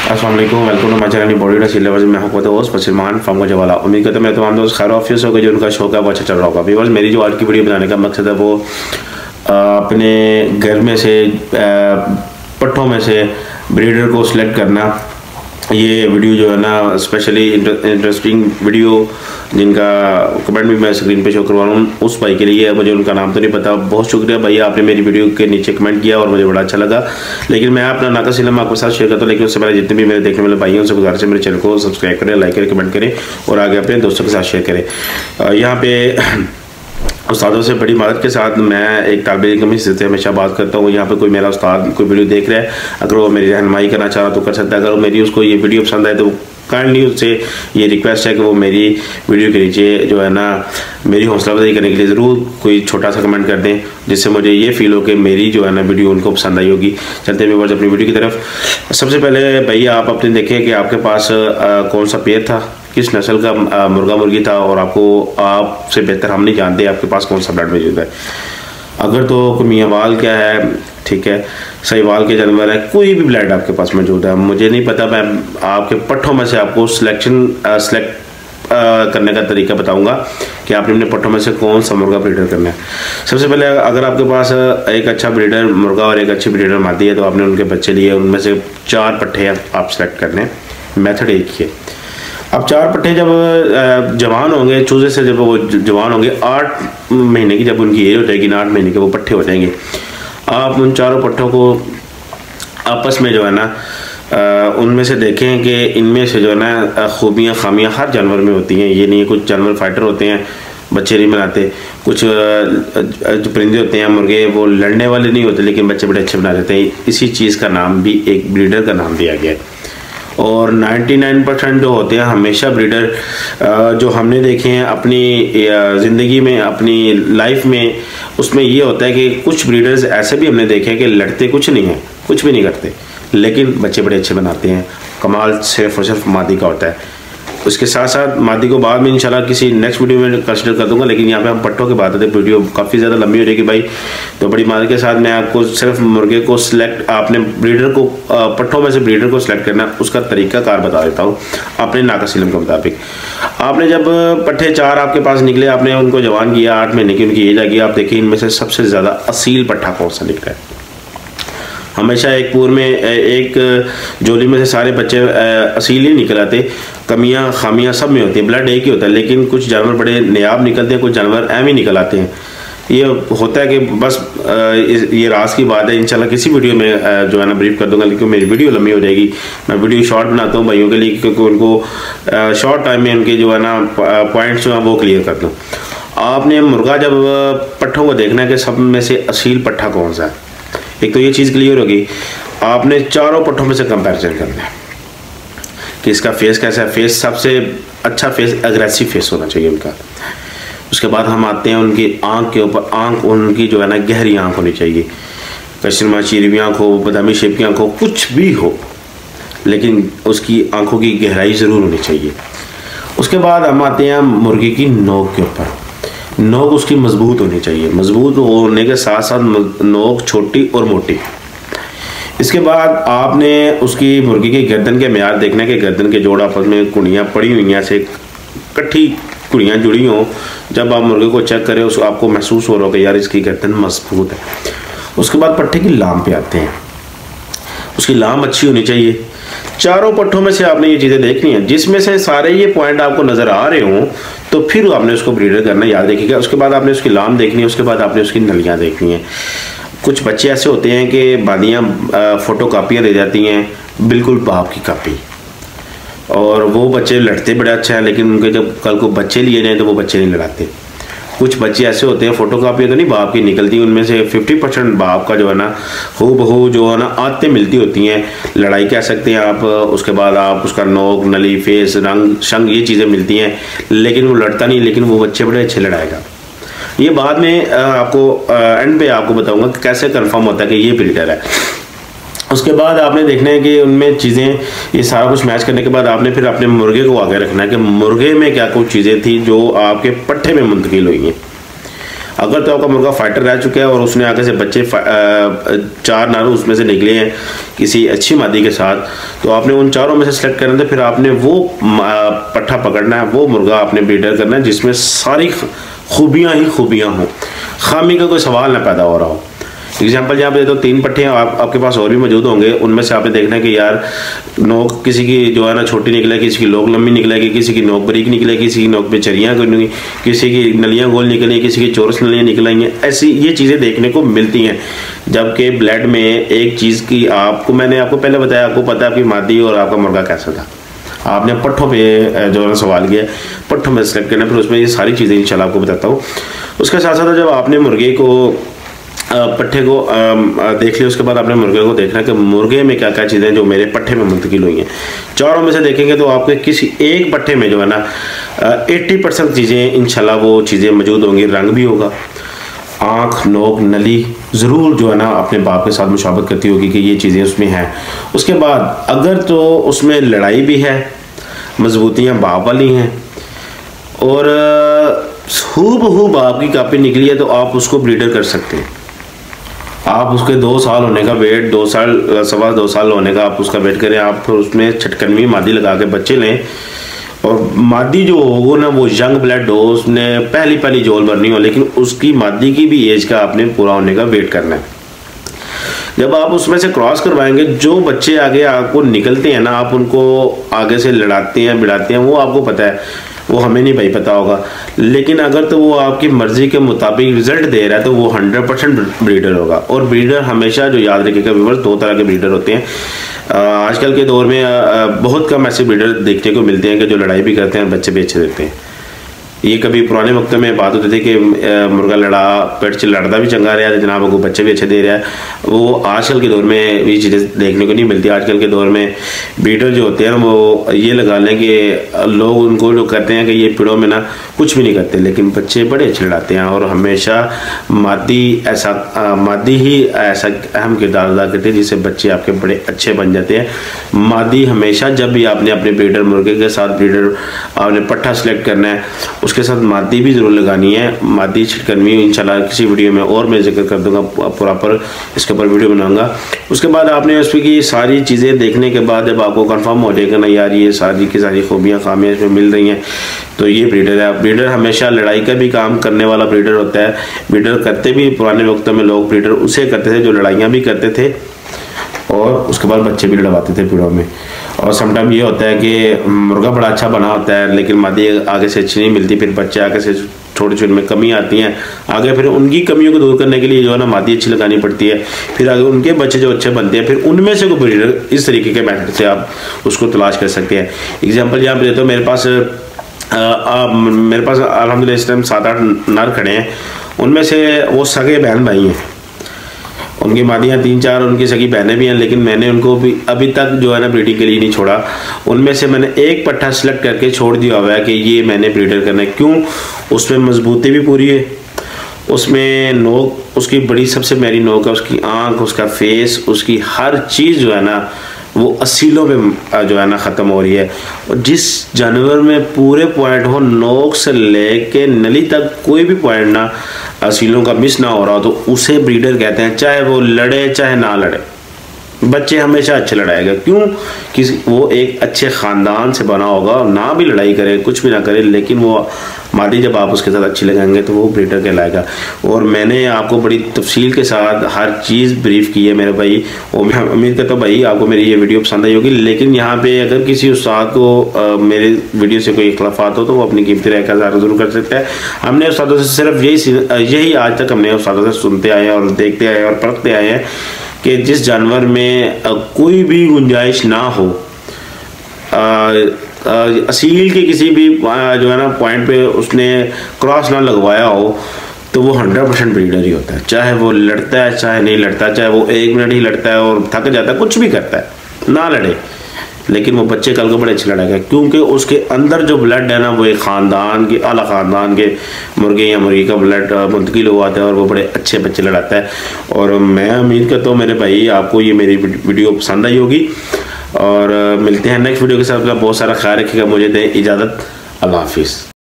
अस्सलाम वालेकुम, welcome to my channel body syllabus में आपको तो होस्ट फसीमान फार्म जवाला। उम्मीद करते हैं मैं तमाम दोस्त खैर ऑफिस होगा, जो उनका शौक है वो अच्छा चल रहा होगा। व्यूअर्स, मेरी जो आज की वीडियो बनाने का मकसद है वो अपने घर में से पट्ठों में से ब्रीडर को सिलेक्ट करना। ये वीडियो जो है ना स्पेशली इंटरेस्टिंग वीडियो, जिनका कमेंट भी मैं स्क्रीन पे शो करवा रहा हूँ, उस भाई के लिए। मुझे उनका नाम तो नहीं पता। बहुत शुक्रिया भैया, आपने मेरी वीडियो के नीचे कमेंट किया और मुझे बड़ा अच्छा लगा। लेकिन मैं अपना नाकस इल्म आपके साथ शेयर करता हूँ। लेकिन उससे पहले जितने भी मेरे देखने वाले भाई हैं उनसे गुजारिश है मेरे चैनल को सब्सक्राइब करें, लाइक करें, कमेंट करें और आगे अपने दोस्तों के साथ शेयर करें। यहाँ पे उस्तादों से बड़ी मदद के साथ मैं एक तालिब इल्म से हमेशा बात करता हूँ। यहाँ पे कोई मेरा उस्ताद कोई वीडियो देख रहा है, अगर वो मेरी रहनुमाई करना चाह रहा तो कर सकता है। अगर मेरी उसको ये वीडियो पसंद आए तो काइंडली उससे ये रिक्वेस्ट है कि वो मेरी वीडियो के नीचे जो है ना मेरी हौसला अफजाई करने के लिए ज़रूर कोई छोटा सा कमेंट कर दें, जिससे मुझे ये फील हो कि मेरी जो है ना वीडियो उनको पसंद आई होगी। चलते हैं व्यूअर्स अपनी वीडियो की तरफ। सबसे पहले भैया आप अपने देखें कि आपके पास कौन सा पेयर था, किस नस्ल का मुर्गा मुर्गी था, और आपसे बेहतर हम नहीं जानते आपके पास कौन सा ब्लड मौजूद है। अगर तो कोई मियाँवाल क्या है, ठीक है, सहीवाल के जानवर है, कोई भी ब्लड आपके पास मौजूद है, मुझे नहीं पता, मैं आपके पट्ठों में से आपको सिलेक्ट करने का तरीका बताऊंगा कि आपने अपने पट्ठों में से कौन सा मुर्गा ब्रीडर करना है। सबसे पहले अगर आपके पास एक अच्छा ब्रीडर मुर्गा और एक अच्छी ब्रीडर मादी है तो आपने उनके बच्चे लिए, उनमें से 4 पट्ठे आप सेलेक्ट करने। मेथड एक ही है। अब 4 पट्ठे जब जवान होंगे, चूजे से जब वो जवान होंगे, 8 महीने की जब उनकी एज हो जाएगी, 8 महीने के वो पट्ठे हो जाएंगे। आप उन 4 पट्ठों को आपस में जो है ना उनमें से देखें कि इनमें से जो है ना खूबियाँ खामियाँ हर जानवर में होती हैं। ये नहीं है, कुछ जानवर फाइटर होते हैं, बच्चे नहीं बनाते। कुछ जो परिंदे होते हैं मुर्गे, वो लड़ने वाले नहीं होते लेकिन बच्चे बड़े अच्छे बना देते हैं। इसी चीज़ का नाम भी एक ब्रीडर का नाम दिया गया है। और 99% जो होते हैं हमेशा ब्रीडर जो हमने देखे हैं अपनी ज़िंदगी में, अपनी लाइफ में, उसमें ये होता है कि कुछ ब्रीडर्स ऐसे भी हमने देखे हैं कि लड़ते कुछ नहीं है, कुछ भी नहीं करते, लेकिन बच्चे बड़े अच्छे बनाते हैं। कमाल सिर्फ और सिर्फ मादी का होता है। उसके साथ साथ मादी को बाद में इंशाल्लाह किसी नेक्स्ट वीडियो में कंसिडर कर दूंगा, लेकिन यहाँ पे हम पट्टों की बात करते हैं। वीडियो काफ़ी ज़्यादा लंबी हो जाएगी भाई, तो बड़ी मदद के साथ मैं आपको सिर्फ मुर्गे को सिलेक्ट, आपने ब्रीडर को पट्टों में से ब्रीडर को सिलेक्ट करना उसका तरीकाकार बता देता हूँ अपने नाकस इल्म के मुताबिक। आपने जब पट्ठे 4 आपके पास निकले, आपने उनको जवान किया, 8 महीने की उनकी एज आ गई, आप देखिए इनमें से सबसे ज़्यादा असील पट्ठा कौन सा निकला है। हमेशा एक पूर में एक जोली में से सारे बच्चे असील ही निकल आते, कमियां खामियां सब में होती है, ब्लड एक ही होता है, लेकिन कुछ जानवर बड़े नायाब निकलते हैं, कुछ जानवर एम ही निकल आते हैं। ये होता है कि बस ये राज की बात है। इंशाल्लाह किसी वीडियो में जो है ना ब्रीफ कर दूंगा, लेकिन मेरी वीडियो लंबी हो जाएगी। मैं वीडियो शॉर्ट बनाता हूँ भाइयों के लिए, क्योंकि उनको शॉर्ट टाइम में उनके जो है ना पॉइंट्स जो है वो क्लियर कर दूँ। आपने मुर्गा जब पट्ठों को देखना है कि सब में से असील पट्ठा कौन सा है, एक तो ये चीज़ क्लियर होगी। आपने 4 पट्ठों में से कंपैरिजन करना है कि इसका फेस कैसा है। फेस सबसे अच्छा फेस एग्रेसिव फेस होना चाहिए उनका। उसके बाद हम आते हैं उनकी आंख के ऊपर। आंख उनकी जो है ना गहरी आंख होनी चाहिए, कशरमा चीरवी आंख हो, बादामी शेप की आंख हो, कुछ भी हो, लेकिन उसकी आंखों की गहराई ज़रूर होनी चाहिए। उसके बाद हम आते हैं मुर्गी की नोक के ऊपर। नोक उसकी मजबूत होनी चाहिए, मजबूत होने के साथ साथ नोक छोटी और मोटी। इसके बाद आपने उसकी मुर्गी की गर्दन के म्यार देखना है कि गर्दन के जोड़ आपस में कुड़ियाँ पड़ी हुई हैं, से इकट्ठी कुड़ियाँ जुड़ी हों। जब आप मुर्गे को चेक करें उसको आपको महसूस हो रहा हो कि यार इसकी गर्दन मजबूत है। उसके बाद पट्ठे की लाम पे आते हैं। उसकी लाम अच्छी होनी चाहिए। 4 पट्ठों में से आपने ये चीज़ें देखनी है, जिसमें से सारे ये पॉइंट आपको नज़र आ रहे हों तो फिर आपने उसको ब्रीडर करना, याद रखिएगा। उसके बाद आपने उसकी लाम देखनी है, उसके बाद आपने उसकी नलियाँ देखनी है। कुछ बच्चे ऐसे होते हैं कि बादियाँ फ़ोटो कापियाँ दे जाती हैं, बिल्कुल बाप की कापी, और वो बच्चे लड़ते बड़ा अच्छा है, लेकिन उनके जब कल को बच्चे लिए जाएँ तो वो बच्चे नहीं लड़ाते। कुछ बच्चे ऐसे होते हैं फोटो कापी तो नहीं बाप की निकलती, उनमें से 50% बाप का जो है ना हूबहू जो है ना आदतें मिलती होती हैं, लड़ाई कह सकते हैं आप। उसके बाद आप उसका नोक, नली, फेस, रंग, शंग, ये चीज़ें मिलती हैं, लेकिन वो लड़ता नहीं, लेकिन वो बच्चे बड़े अच्छे लड़ाएगा। ये बाद में आपको एंड पे आपको बताऊंगा कि कैसे कंफर्म होता है कि ये ब्रीडर है। उसके बाद आपने देखना है कि उनमें चीज़ें, ये सारा कुछ मैच करने के बाद आपने फिर अपने मुर्गे को आगे रखना है कि मुर्गे में क्या कुछ चीज़ें थी जो आपके पट्ठे में मुंतकिल हुई हैं। अगर तो आपका मुर्गा फाइटर रह चुका है और उसने आगे से बच्चे 4 नर उसमें से निकले हैं किसी अच्छी मादी के साथ, तो आपने उन चारों में से सेलेक्ट करना है। फिर आपने वो पट्ठा पकड़ना है, वो मुर्गा आपने ब्रीडर करना है जिसमें सारी खूबियाँ ही खूबियाँ हों, खामी का कोई सवाल ना पैदा हो रहा हो। एग्जाम्पल यहाँ पे तो 3 पट्टे हैं, आपके पास और भी मौजूद होंगे, उनमें से आपने देखना है कि यार नोक किसी की जो है ना छोटी निकलेगी, किसी की लोक लंबी निकलेगी, किसी की नोक बरीक निकलेगी, किसी की नोक पे चरियाँ, किसी की नलियाँ गोल निकलेंगी, किसी की चौरस नलियाँ निकलेंगी। ऐसी ये चीज़ें देखने को मिलती हैं। जबकि ब्लड में एक चीज़ की मैंने आपको पहले बताया, आपको पता है आपकी मादी और आपका मुर्गा कैसा था। आपने पट्ठों पे जो है सवाल किया, पट्ठों में सेलेक्ट करना, फिर उसमें ये सारी चीज़ें इंशाल्लाह आपको बताता हूँ। उसके साथ साथ जब आपने मुर्गे को पट्ठे को देख लिया, उसके बाद आपने मुर्गे को देखना कि मुर्गे में क्या क्या चीज़ें जो मेरे पट्ठे में मुंतकिल हुई हैं। चारों में से देखेंगे तो आपके किसी एक पट्ठे में जो है ना 80% चीज़ें इंशाल्लाह वो चीज़ें मौजूद होंगी। रंग भी होगा, आँख, नोक, नली ज़रूर जो है ना अपने बाप के साथ मुशाबत करती होगी कि ये चीज़ें उसमें हैं। उसके बाद अगर तो उसमें लड़ाई भी है, मजबूतियाँ बाप वाली हैं और हूबहू बाप की कापी निकली है, तो आप उसको ब्रीडर कर सकते हैं। आप उसके 2 साल होने का वेट, 2 साल 2.25 साल होने का आप उसका वेट करें। आप फिर उसमें छटकनवी मादी लगा के बच्चे लें, और मादी जो होगा ना वो यंग ब्लड हो, उसने पहली जोल भरनी हो, लेकिन उसकी मादी की भी एज का आपने पूरा होने का वेट करना है। जब आप उसमें से क्रॉस करवाएंगे, जो बच्चे आगे आपको निकलते हैं ना, आप उनको आगे से लड़ाते हैं बिड़ाते हैं, वो आपको पता है, वो हमें नहीं भाई पता होगा। लेकिन अगर तो वो आपकी मर्जी के मुताबिक रिजल्ट दे रहा है तो वो 100% ब्रीडर होगा। और ब्रीडर हमेशा जो याद रखिएगा व्यूअर्स, 2 तरह के ब्रीडर होते हैं। आजकल के दौर में बहुत कम ऐसे ब्रीडर देखने को मिलते हैं कि जो लड़ाई भी करते हैं और बच्चे भी अच्छे देते हैं। ये कभी पुराने वक्त में बात होती थी कि मुर्गा लड़ा पेट से लड़ता भी चंगा रहा है जनाब, को बच्चे भी अच्छे दे रहा है। वो आजकल के दौर में ये चीज़ें देखने को नहीं मिलती। आजकल के दौर में ब्रीडर जो होते हैं वो ये लगा लें कि लोग उनको जो कहते हैं कि ये पिड़ों में ना कुछ भी नहीं करते, लेकिन बच्चे बड़े अच्छे लड़ाते हैं। और हमेशा मादी ही ऐसा अहम किरदार अदा करती है जिससे बच्चे आपके बड़े अच्छे बन जाते हैं। मादी हमेशा, जब भी आपने अपने ब्रीडर मुर्गे के साथ ब्रीडर आपने पट्ठा सेलेक्ट करना है, उसके साथ मादी भी ज़रूर लगानी है। मादी छिटकनवी इंशाल्लाह किसी वीडियो में और मैं जिक्र कर दूंगा, प्रॉपर इसके ऊपर वीडियो बनाऊंगा। उसके बाद आपने उसकी की सारी चीज़ें देखने के बाद जब आपको कंफर्म हो जाएगा ना यार ये सारी की सारी खूबियाँ खामियाँ इसमें मिल रही हैं, तो ये ब्रीडर है। ब्रीडर हमेशा लड़ाई का भी काम करने वाला ब्रीडर होता है। ब्रीडर करते भी पुराने वक्तों में लोग ब्रीडर उसे करते थे जो लड़ाइयाँ भी करते थे और उसके बाद बच्चे भी लड़वाते थे पिड़ों में। और समटाइम ये होता है कि मुर्गा बड़ा अच्छा बना होता है लेकिन मादी आगे से अच्छी नहीं मिलती, फिर बच्चे आगे से छोटे छोटे में कमी आती हैं आगे, फिर उनकी कमियों को दूर करने के लिए जो है ना मादी अच्छी लगानी पड़ती है। फिर आगे उनके बच्चे जो अच्छे बनते हैं, फिर उनमें से कोई ब्रीडर इस तरीके के मेथड से आप उसको तलाश कर सकते हैं। एग्जाम्पल यहाँ पे देता हूँ, मेरे पास अल्हम्दुलिल्लाह इस टाइम 7-8 नर खड़े हैं। उनमें से वो सगे बहन भाई हैं, उनकी मादियाँ 3-4 उनकी सगी बहनें भी हैं, लेकिन मैंने उनको भी अभी तक जो है ना ब्रीडिंग के लिए नहीं छोड़ा। उनमें से मैंने एक पट्ठा सेलेक्ट करके छोड़ दिया हुआ है कि ये मैंने ब्रीडर करना है। क्यों? उसमें मजबूती भी पूरी है, उसमें नोक उसकी बड़ी सबसे मेरी नोक है, उसकी आँख, उसका फेस, उसकी हर चीज़ जो है ना वो असीलों में जो है ना ख़त्म हो रही है। और जिस जानवर में पूरे पॉइंट हो, नोक से लेके नली तक कोई भी पॉइंट ना असीलों का मिस ना हो रहा हो, तो उसे ब्रीडर कहते हैं। चाहे वो लड़े चाहे ना लड़े, बच्चे हमेशा अच्छे लड़ाएगा। क्यों? कि वो एक अच्छे ख़ानदान से बना होगा, ना भी लड़ाई करे कुछ भी ना करे, लेकिन वो मादी जब आप उसके साथ अच्छी लगाएंगे तो वो ब्रीडर कहलाएगा। और मैंने आपको बड़ी तफसील के साथ हर चीज़ ब्रीफ की है मेरे भाई, और मैं उम्मीद करता हूँ भाई आपको मेरी ये वीडियो पसंद आई होगी। लेकिन यहाँ पे अगर किसी उस्ताद को मेरे वीडियो से कोई इख्लाफात हो तो वो अपनी कीमती राय का इज़हार ज़रूर कर सकता है। हमने उस्तादों से सिर्फ यही आज तक हमने उस्तादों से सुनते आए और देखते आए और पढ़ते आए हैं कि जिस जानवर में कोई भी गुंजाइश ना हो, असील के किसी भी जो है ना पॉइंट पे उसने क्रॉस ना लगवाया हो, तो वो 100% ब्रीडर ही होता है। चाहे वो लड़ता है चाहे नहीं लड़ता, चाहे वो 1 मिनट ही लड़ता है और थक जाता है, कुछ भी करता है, ना लड़े, लेकिन वो बच्चे कल को बड़े अच्छे लड़ेगा। क्योंकि उसके अंदर जो ब्लड है ना वो एक ख़ानदान के, आला ख़ानदान के मुर्गे या मुर्गी का ब्लड मुंतकिल हुआ आता है और वो बड़े अच्छे बच्चे लड़ाता है। और मैं उम्मीद करता हूँ मेरे भाई आपको ये मेरी वीडियो पसंद आई होगी, और मिलते हैं नेक्स्ट वीडियो के साथ। बहुत सारा ख्याल रखिएगा, मुझे दें इजाज़त, अल्लाह हाफिज़।